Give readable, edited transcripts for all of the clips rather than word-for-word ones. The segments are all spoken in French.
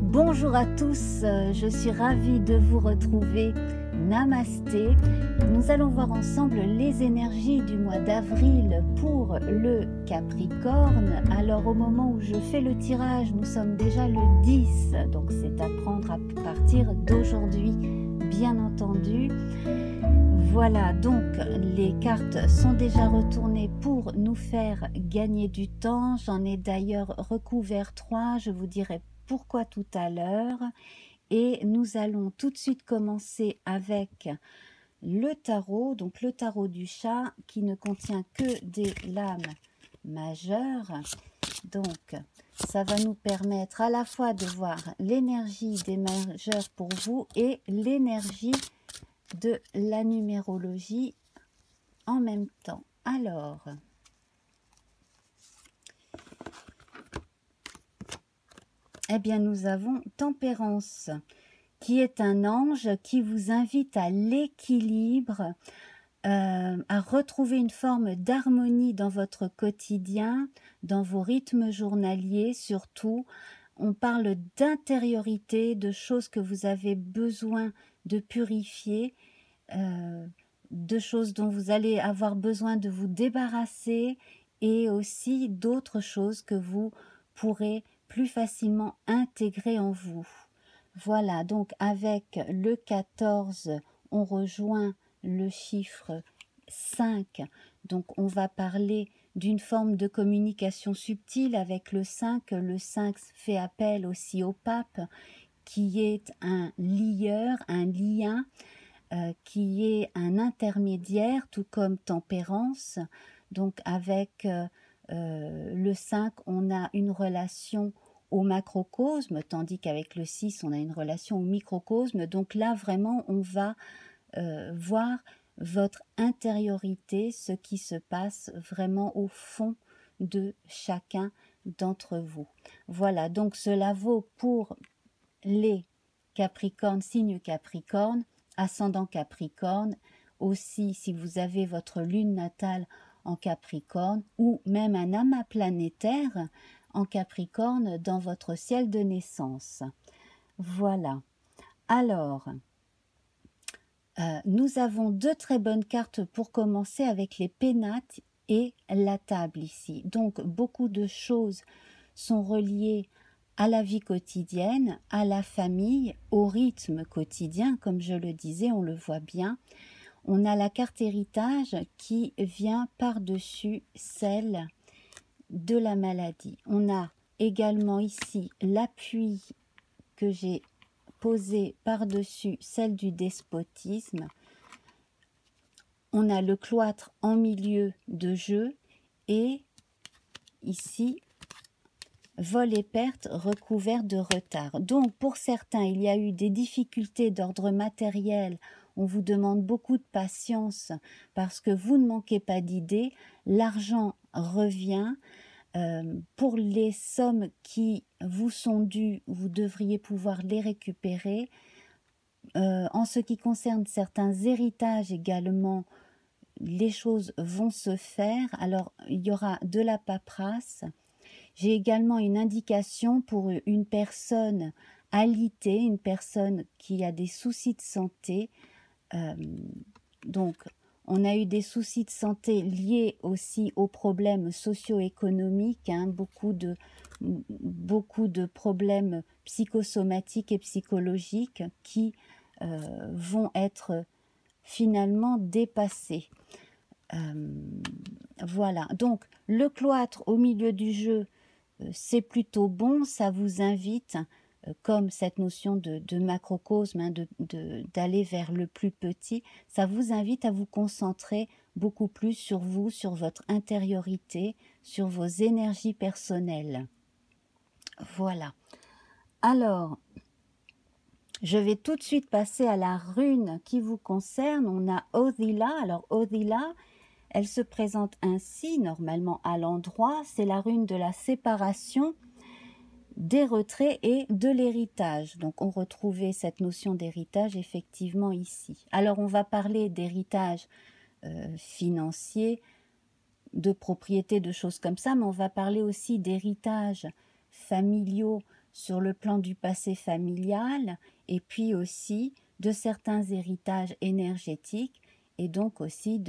Bonjour à tous, je suis ravie de vous retrouver. Namasté. Nous allons voir ensemble les énergies du mois d'avril pour le Capricorne. Alors au moment où je fais le tirage, nous sommes déjà le 10, donc c'est à prendre à partir d'aujourd'hui, bien entendu. Voilà, donc les cartes sont déjà retournées pour nous faire gagner du temps. J'en ai d'ailleurs recouvert 3, je vous dirai pourquoi tout à l'heure. Et nous allons tout de suite commencer avec le tarot, donc le tarot du chat qui ne contient que des lames majeures. Donc ça va nous permettre à la fois de voir l'énergie des majeures pour vous et l'énergie de la numérologie en même temps. Alors, eh bien nous avons Tempérance, qui est un ange qui vous invite à l'équilibre, à retrouver une forme d'harmonie dans votre quotidien, dans vos rythmes journaliers surtout. On parle d'intériorité, de choses que vous avez besoin de purifier, de choses dont vous allez avoir besoin de vous débarrasser et aussi d'autres choses que vous pourrez plus facilement intégrer en vous. Voilà, donc avec le 14, on rejoint le chiffre 5. Donc on va parler d'une forme de communication subtile avec le 5. Le 5 fait appel aussi au pape, qui est un lieur, un lien, qui est un intermédiaire, tout comme Tempérance. Donc avec le 5, on a une relation au macrocosme, tandis qu'avec le 6, on a une relation au microcosme. Donc là, vraiment, on va voir votre intériorité, ce qui se passe vraiment au fond de chacun d'entre vous. Voilà, donc cela vaut pour les Capricornes, signe Capricorne, ascendant Capricorne, aussi si vous avez votre lune natale en Capricorne ou même un amas planétaire en Capricorne dans votre ciel de naissance. Voilà. Alors, nous avons deux très bonnes cartes pour commencer avec les pénates et la table ici. Donc, beaucoup de choses sont reliées à la vie quotidienne, à la famille, au rythme quotidien, comme je le disais, on le voit bien. On a la carte héritage qui vient par-dessus celle de la maladie. On a également ici l'appui que j'ai posé par-dessus celle du despotisme. On a le cloître en milieu de jeu et ici vol et perte recouvert de retard. Donc pour certains, il y a eu des difficultés d'ordre matériel. On vous demande beaucoup de patience parce que vous ne manquez pas d'idées. L'argent revient. Pour les sommes qui vous sont dues, vous devriez pouvoir les récupérer. En ce qui concerne certains héritages également, les choses vont se faire. Alors, il y aura de la paperasse. J'ai également une indication pour une personne alitée, une personne qui a des soucis de santé. Donc, on a eu des soucis de santé liés aussi aux problèmes socio-économiques, hein, beaucoup de problèmes psychosomatiques et psychologiques qui vont être finalement dépassés. Voilà, donc le cloître au milieu du jeu, c'est plutôt bon, ça vous invite, comme cette notion de macrocosme, hein, d'aller vers le plus petit, ça vous invite à vous concentrer beaucoup plus sur vous, sur votre intériorité, sur vos énergies personnelles. Voilà. Alors, je vais tout de suite passer à la rune qui vous concerne. On a Othila. Alors, Othila, elle se présente ainsi, normalement à l'endroit. C'est la rune de la séparation, des retraits et de l'héritage. Donc, on retrouvait cette notion d'héritage effectivement ici. Alors, on va parler d'héritage financier, de propriété, de choses comme ça, mais on va parler aussi d'héritage familiaux sur le plan du passé familial et puis aussi de certains héritages énergétiques et donc aussi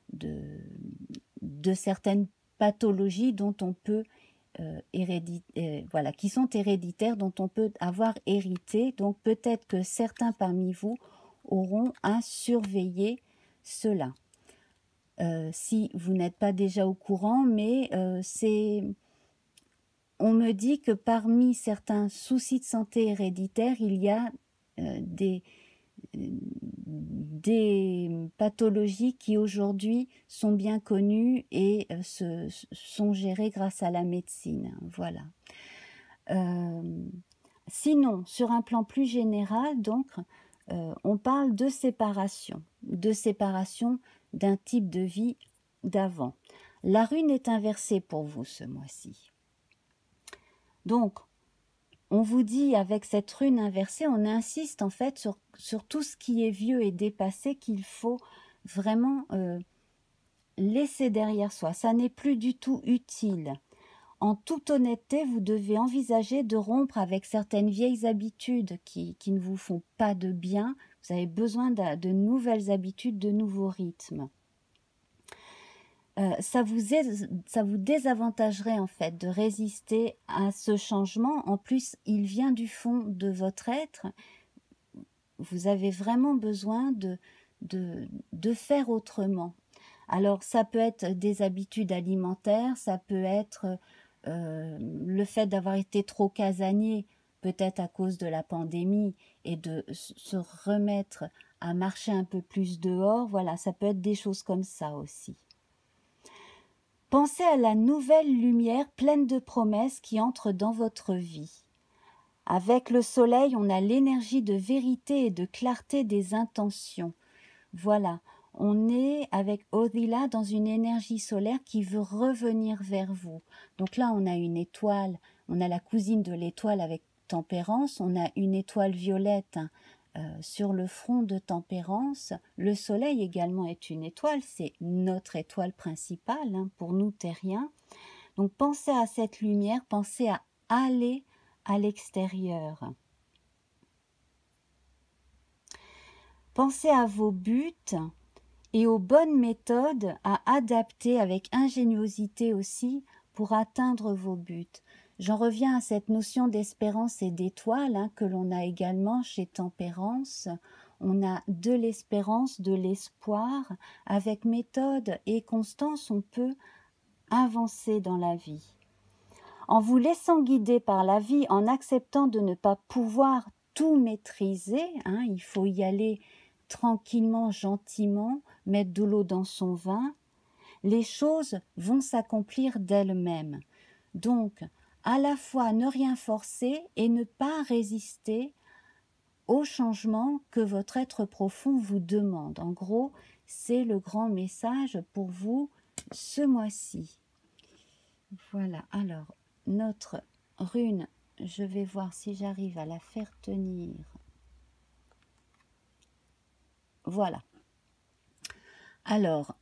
de certaines pathologies dont on peut voilà, qui sont héréditaires, dont on peut avoir hérité. Donc peut-être que certains parmi vous auront à surveiller cela. Si vous n'êtes pas déjà au courant, mais on me dit que parmi certains soucis de santé héréditaires, il y a des pathologies qui aujourd'hui sont bien connues et sont gérées grâce à la médecine. Voilà. Sinon, sur un plan plus général, donc, on parle de séparation d'un type de vie d'avant. La rune est inversée pour vous ce mois-ci. Donc, on vous dit avec cette rune inversée, on insiste en fait sur tout ce qui est vieux et dépassé qu'il faut vraiment laisser derrière soi. Ça n'est plus du tout utile. En toute honnêteté, vous devez envisager de rompre avec certaines vieilles habitudes qui ne vous font pas de bien. Vous avez besoin de nouvelles habitudes, de nouveaux rythmes. Ça vous désavantagerait en fait de résister à ce changement. En plus, il vient du fond de votre être. Vous avez vraiment besoin de faire autrement. Alors, ça peut être des habitudes alimentaires, ça peut être le fait d'avoir été trop casanier, peut-être à cause de la pandémie, et de se remettre à marcher un peu plus dehors. Voilà, ça peut être des choses comme ça aussi. Pensez à la nouvelle lumière pleine de promesses qui entre dans votre vie. Avec le soleil, on a l'énergie de vérité et de clarté des intentions. Voilà, on est avec Odila dans une énergie solaire qui veut revenir vers vous. Donc là, on a une étoile, on a la cousine de l'étoile avec Tempérance, on a une étoile violette sur le front de Tempérance. Le soleil également est une étoile, c'est notre étoile principale pour nous terriens. Donc pensez à cette lumière, pensez à aller à l'extérieur. Pensez à vos buts et aux bonnes méthodes à adapter avec ingéniosité aussi pour atteindre vos buts. J'en reviens à cette notion d'espérance et d'étoile que l'on a également chez Tempérance. On a de l'espérance, de l'espoir. Avec méthode et constance, on peut avancer dans la vie. En vous laissant guider par la vie, en acceptant de ne pas pouvoir tout maîtriser, il faut y aller tranquillement, gentiment, mettre de l'eau dans son vin, les choses vont s'accomplir d'elles-mêmes. Donc, à la fois ne rien forcer et ne pas résister au changement que votre être profond vous demande. En gros, c'est le grand message pour vous ce mois-ci. Voilà, alors, notre rune, je vais voir si j'arrive à la faire tenir. Voilà. Alors,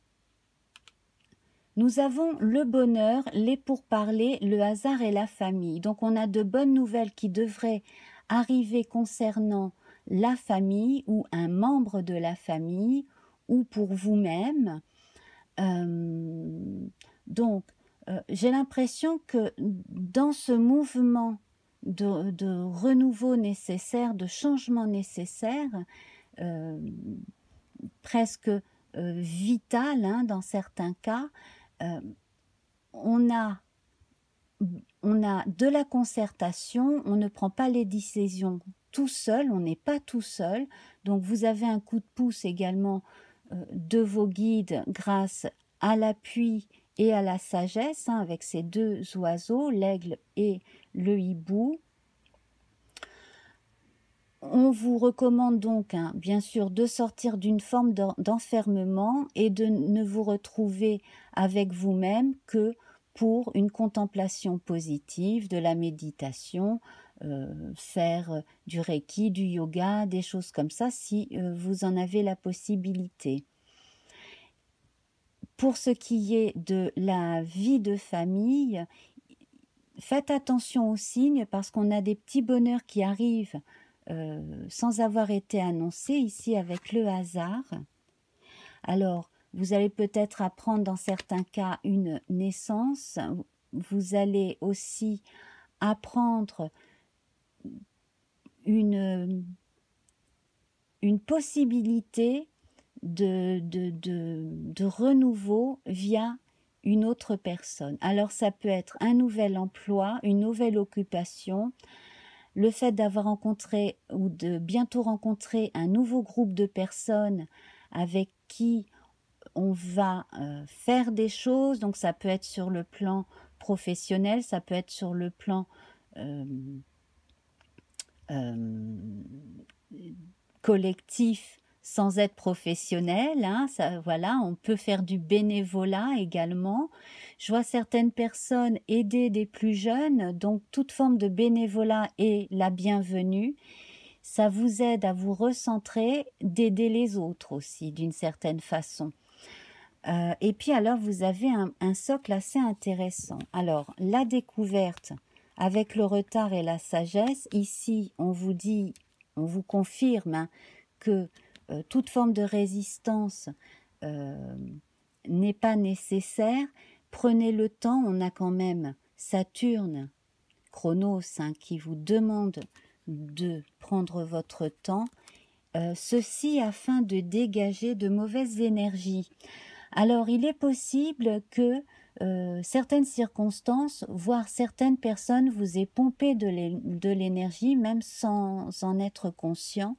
nous avons le bonheur, les pourparlers, le hasard et la famille. Donc, on a de bonnes nouvelles qui devraient arriver concernant la famille ou un membre de la famille ou pour vous-même. Donc, j'ai l'impression que dans ce mouvement de renouveau nécessaire, de changement nécessaire, presque vital dans certains cas, on a de la concertation, on ne prend pas les décisions tout seul, on n'est pas tout seul, donc vous avez un coup de pouce également de vos guides grâce à l'appui et à la sagesse, avec ces deux oiseaux, l'aigle et le hibou. On vous recommande donc, bien sûr, de sortir d'une forme d'enfermement et de ne vous retrouver avec vous-même que pour une contemplation positive, de la méditation, faire du reiki, du yoga, des choses comme ça, si vous en avez la possibilité. Pour ce qui est de la vie de famille, faites attention aux signes parce qu'on a des petits bonheurs qui arrivent sans avoir été annoncés ici avec le hasard. Alors, vous allez peut-être apprendre dans certains cas une naissance. Vous allez aussi apprendre une possibilité de renouveau via une autre personne. Alors ça peut être un nouvel emploi, une nouvelle occupation, le fait d'avoir rencontré ou de bientôt rencontrer un nouveau groupe de personnes avec qui on va faire des choses, donc ça peut être sur le plan professionnel, ça peut être sur le plan collectif sans être professionnel, hein, ça, voilà, on peut faire du bénévolat également. Je vois certaines personnes aider des plus jeunes, donc toute forme de bénévolat est la bienvenue. Ça vous aide à vous recentrer, d'aider les autres aussi d'une certaine façon. Et puis alors vous avez un socle assez intéressant. Alors la découverte avec le retard et la sagesse, ici on vous dit, on vous confirme hein, que toute forme de résistance n'est pas nécessaire. Prenez le temps, on a quand même Saturne, Chronos, hein, qui vous demande de prendre votre temps, ceci afin de dégager de mauvaises énergies. Alors, il est possible que certaines circonstances, voire certaines personnes vous aient pompé de l'énergie, même sans en être conscient.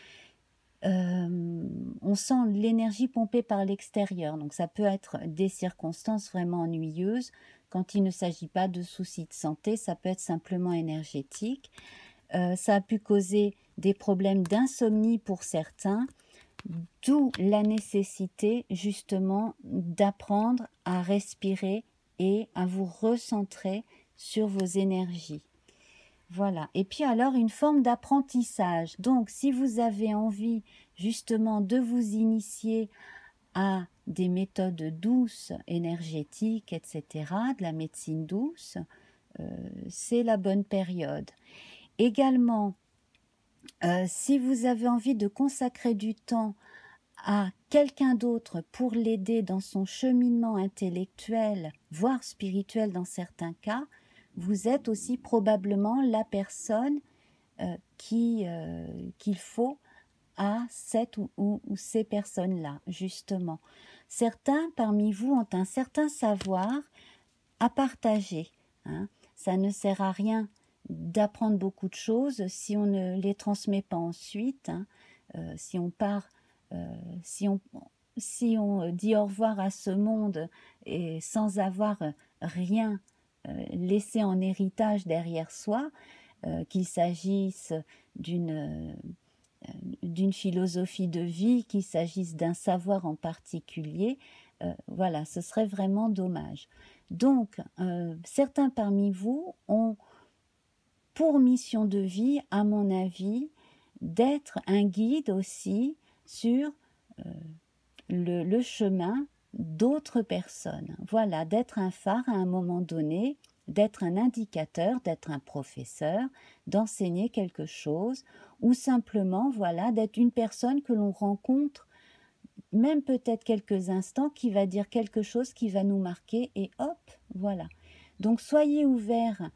On sent l'énergie pompée par l'extérieur, donc ça peut être des circonstances vraiment ennuyeuses. Quand il ne s'agit pas de soucis de santé, ça peut être simplement énergétique. Ça a pu causer des problèmes d'insomnie pour certains, d'où la nécessité justement d'apprendre à respirer et à vous recentrer sur vos énergies. Voilà. Et puis alors une forme d'apprentissage. Donc si vous avez envie justement de vous initier à des méthodes douces, énergétiques, etc., de la médecine douce, c'est la bonne période. Également, si vous avez envie de consacrer du temps à quelqu'un d'autre pour l'aider dans son cheminement intellectuel, voire spirituel dans certains cas, vous êtes aussi probablement la personne qu'il faut à cette ou ces personnes-là, justement. Certains parmi vous ont un certain savoir à partager. Hein. Ça ne sert à rien d'apprendre beaucoup de choses si on ne les transmet pas ensuite. Hein. Si on part, si on dit au revoir à ce monde et sans avoir rien laissé en héritage derrière soi, qu'il s'agisse d'une philosophie de vie, qu'il s'agisse d'un savoir en particulier, voilà, ce serait vraiment dommage. Donc, certains parmi vous ont pour mission de vie, à mon avis, d'être un guide aussi sur le chemin d'autres personnes. Voilà, d'être un phare à un moment donné, d'être un indicateur, d'être un professeur, d'enseigner quelque chose, ou simplement, voilà, d'être une personne que l'on rencontre, même peut-être quelques instants, qui va dire quelque chose qui va nous marquer, et hop, voilà. Donc soyez ouverts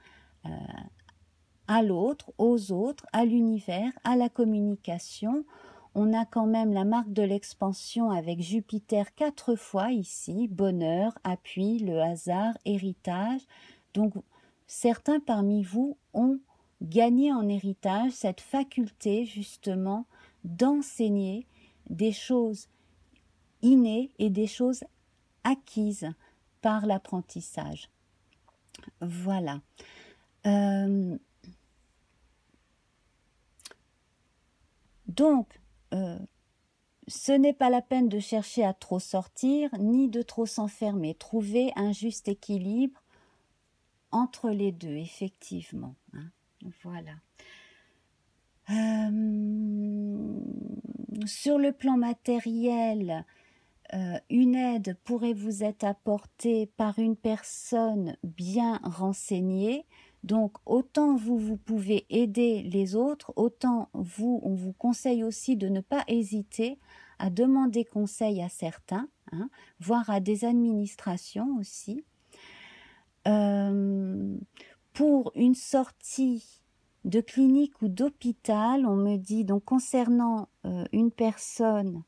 à l'autre, aux autres, à l'univers, à la communication. On a quand même la marque de l'expansion avec Jupiter 4 fois ici, bonheur, appui, le hasard, héritage. Donc certains parmi vous ont gagné en héritage cette faculté justement d'enseigner des choses innées et des choses acquises par l'apprentissage. Voilà. Donc, ce n'est pas la peine de chercher à trop sortir, ni de trop s'enfermer. Trouver un juste équilibre entre les deux, effectivement. Hein. Voilà. Sur le plan matériel, une aide pourrait vous être apportée par une personne bien renseignée. Donc, autant vous pouvez aider les autres, autant on vous conseille aussi de ne pas hésiter à demander conseil à certains, hein, voire à des administrations aussi. Pour une sortie de clinique ou d'hôpital, on me dit, donc concernant une personne,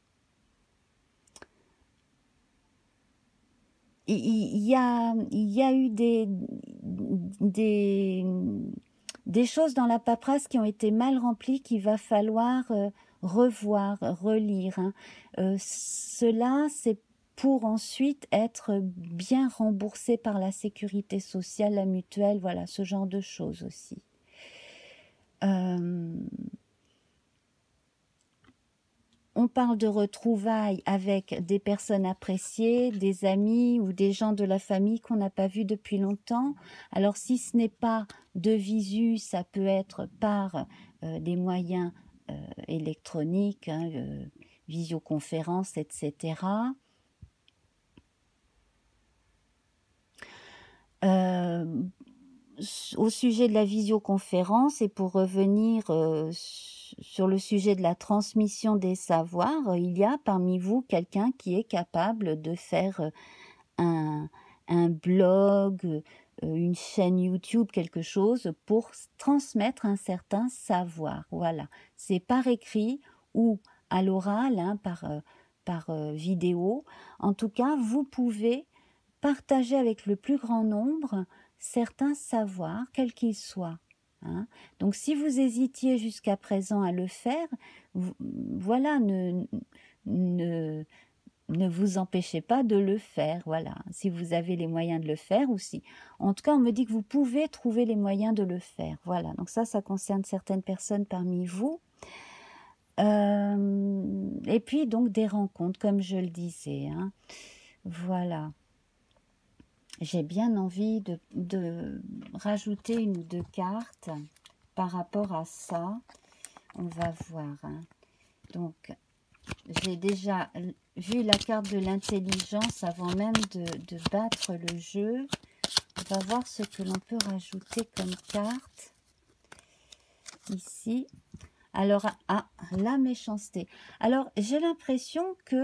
il y a eu des choses dans la paperasse qui ont été mal remplies, qu'il va falloir revoir, relire, hein. Cela, c'est pour ensuite être bien remboursé par la sécurité sociale, la mutuelle, voilà, ce genre de choses aussi. On parle de retrouvailles avec des personnes appréciées, des amis ou des gens de la famille qu'on n'a pas vus depuis longtemps. Alors si ce n'est pas de visu, ça peut être par des moyens électroniques, hein, visioconférence, etc. Au sujet de la visioconférence, et pour revenir sur le sujet de la transmission des savoirs, il y a parmi vous quelqu'un qui est capable de faire un blog, une chaîne YouTube, quelque chose pour transmettre un certain savoir. Voilà, c'est par écrit ou à l'oral, hein, par vidéo. En tout cas, vous pouvez partager avec le plus grand nombre certains savoirs, quels qu'ils soient. Hein. Donc si vous hésitiez jusqu'à présent à le faire, voilà, ne vous empêchez pas de le faire, voilà, si vous avez les moyens de le faire ou si. En tout cas, on me dit que vous pouvez trouver les moyens de le faire, voilà. Donc ça concerne certaines personnes parmi vous. Et puis donc des rencontres, comme je le disais, hein. Voilà. J'ai bien envie de rajouter une ou deux cartes par rapport à ça. On va voir, hein. Donc, j'ai déjà vu la carte de l'intelligence avant même de battre le jeu. On va voir ce que l'on peut rajouter comme carte. Ici. Alors, la méchanceté. Alors, j'ai l'impression que...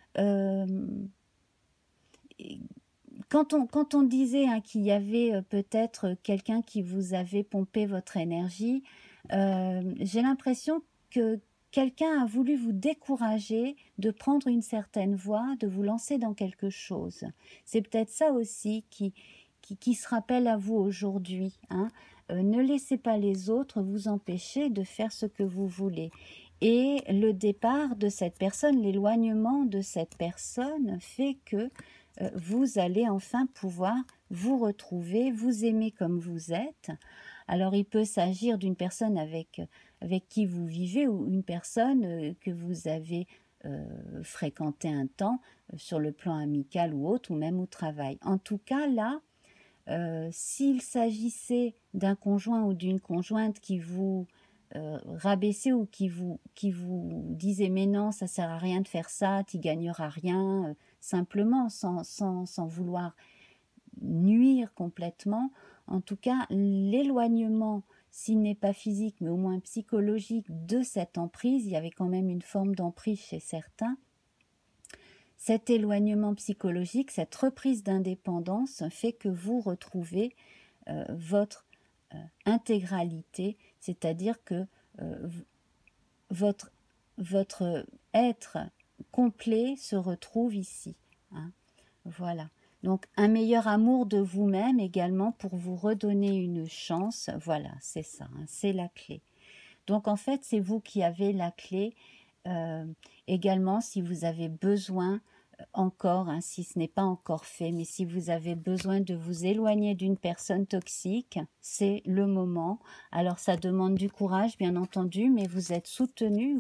Quand on disait hein, qu'il y avait peut-être quelqu'un qui vous avait pompé votre énergie, j'ai l'impression que quelqu'un a voulu vous décourager de prendre une certaine voie, de vous lancer dans quelque chose. C'est peut-être ça aussi qui se rappelle à vous aujourd'hui. Hein. Ne laissez pas les autres vous empêcher de faire ce que vous voulez. Et le départ de cette personne, l'éloignement de cette personne fait que vous allez enfin pouvoir vous retrouver, vous aimer comme vous êtes. Alors il peut s'agir d'une personne avec qui vous vivez ou une personne que vous avez fréquenté un temps sur le plan amical ou autre ou même au travail. En tout cas là, s'il s'agissait d'un conjoint ou d'une conjointe qui vous rabaissait ou qui vous disait mais non ça sert à rien de faire ça, tu gagneras rien, simplement sans vouloir nuire complètement. En tout cas, l'éloignement, s'il n'est pas physique, mais au moins psychologique, de cette emprise, il y avait quand même une forme d'emprise chez certains. Cet éloignement psychologique, cette reprise d'indépendance fait que vous retrouvez votre intégralité, c'est-à-dire que votre être complet se retrouve ici. Hein. Voilà. Donc, un meilleur amour de vous-même également pour vous redonner une chance. Voilà, c'est ça, hein, c'est la clé. Donc, en fait, c'est vous qui avez la clé. Également, si vous avez besoin encore, hein, si ce n'est pas encore fait, mais si vous avez besoin de vous éloigner d'une personne toxique, c'est le moment. Alors, ça demande du courage, bien entendu, mais vous êtes soutenu,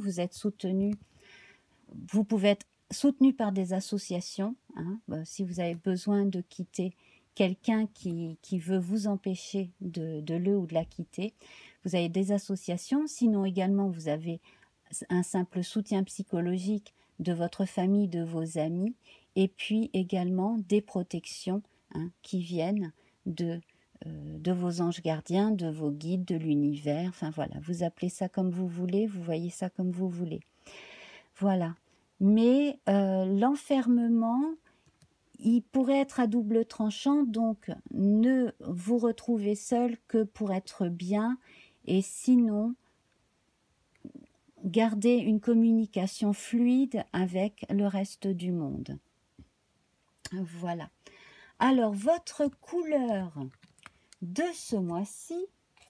vous pouvez être soutenu par des associations, hein, si vous avez besoin de quitter quelqu'un qui veut vous empêcher de le ou de la quitter, vous avez des associations, sinon également vous avez un simple soutien psychologique de votre famille, de vos amis, et puis également des protections qui viennent de vos anges gardiens, de vos guides, de l'univers. Enfin voilà, vous appelez ça comme vous voulez, vous voyez ça comme vous voulez. Voilà. Mais l'enfermement, il pourrait être à double tranchant, donc ne vous retrouvez seul que pour être bien, et sinon, gardez une communication fluide avec le reste du monde. Voilà. Alors, votre couleur de ce mois-ci,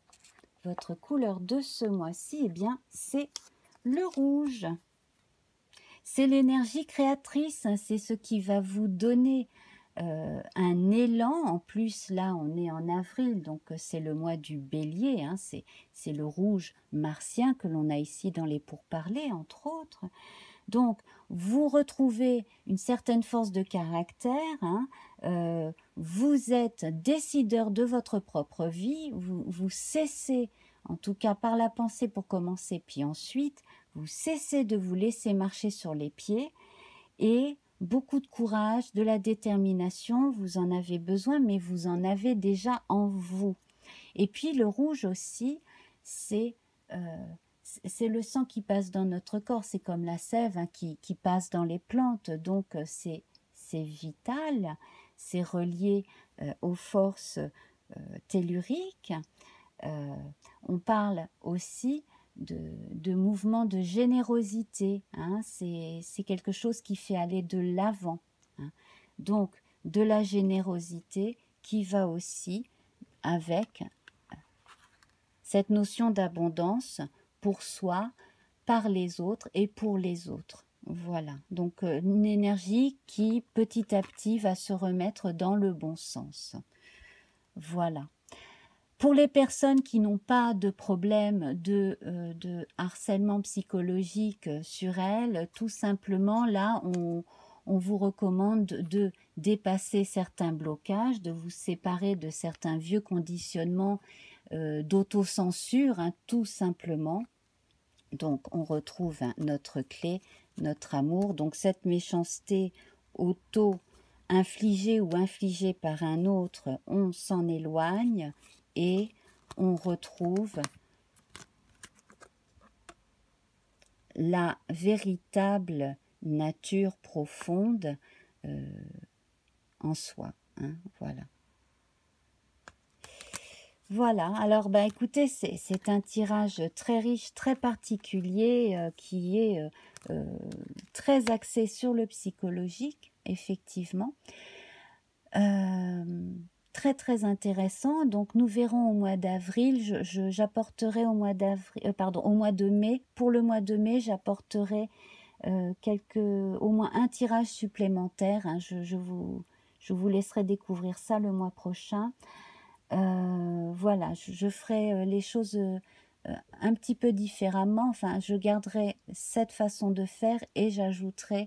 eh bien, c'est le rouge. C'est l'énergie créatrice, c'est ce qui va vous donner un élan. En plus, là, on est en avril, donc c'est le mois du bélier, c'est le rouge martien que l'on a ici dans les pourparlers, entre autres. Donc, vous retrouvez une certaine force de caractère, vous êtes décideur de votre propre vie, vous cessez, en tout cas par la pensée pour commencer, puis ensuite, vous cessez de vous laisser marcher sur les pieds, et beaucoup de courage, de la détermination, vous en avez besoin, mais vous en avez déjà en vous. Et puis le rouge aussi, c'est le sang qui passe dans notre corps, c'est comme la sève qui passe dans les plantes, donc c'est vital, c'est relié aux forces telluriques. On parle aussi de mouvement de générosité, c'est quelque chose qui fait aller de l'avant. Donc, de la générosité qui va aussi avec cette notion d'abondance pour soi, par les autres et pour les autres. Voilà, donc une énergie qui petit à petit va se remettre dans le bon sens. Voilà. Pour les personnes qui n'ont pas de problème de harcèlement psychologique sur elles, tout simplement, là, on vous recommande de dépasser certains blocages, de vous séparer de certains vieux conditionnements d'autocensure, tout simplement. Donc, on retrouve notre clé, notre amour. Donc, cette méchanceté auto-infligée ou infligée par un autre, on s'en éloigne. Et on retrouve la véritable nature profonde en soi. Voilà. Voilà, alors écoutez, c'est un tirage très riche, très particulier, qui est très axé sur le psychologique, effectivement. Très très intéressant. Donc nous verrons au mois d'avril, j'apporterai au mois d'avril, au mois de mai. Pour le mois de mai, j'apporterai au moins un tirage supplémentaire. Je vous laisserai découvrir ça le mois prochain. Voilà, je ferai les choses un petit peu différemment. Enfin, je garderai cette façon de faire et j'ajouterai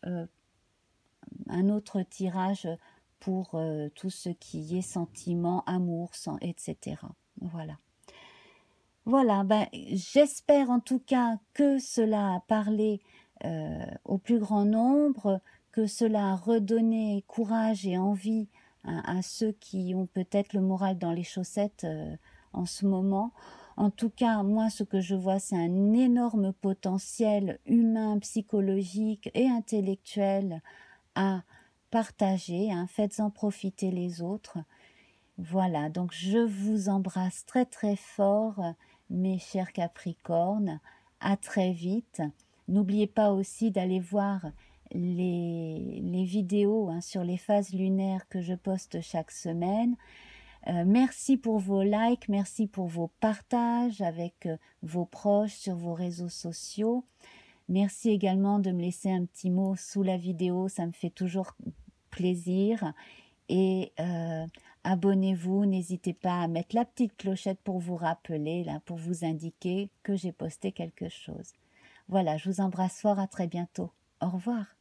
un autre tirage pour tout ce qui est sentiment, amour, etc. Voilà. Voilà, j'espère en tout cas que cela a parlé au plus grand nombre, que cela a redonné courage et envie à ceux qui ont peut-être le moral dans les chaussettes en ce moment. En tout cas, moi, ce que je vois, c'est un énorme potentiel humain, psychologique et intellectuel à partager, faites-en profiter les autres. Voilà, donc je vous embrasse très très fort, mes chers Capricornes. À très vite. N'oubliez pas aussi d'aller voir les vidéos sur les phases lunaires que je poste chaque semaine. Merci pour vos likes, merci pour vos partages avec vos proches sur vos réseaux sociaux. Merci également de me laisser un petit mot sous la vidéo, ça me fait toujours plaisir. Et abonnez-vous, n'hésitez pas à mettre la petite clochette pour vous rappeler, là, pour vous indiquer que j'ai posté quelque chose. Voilà, je vous embrasse fort, à très bientôt. Au revoir.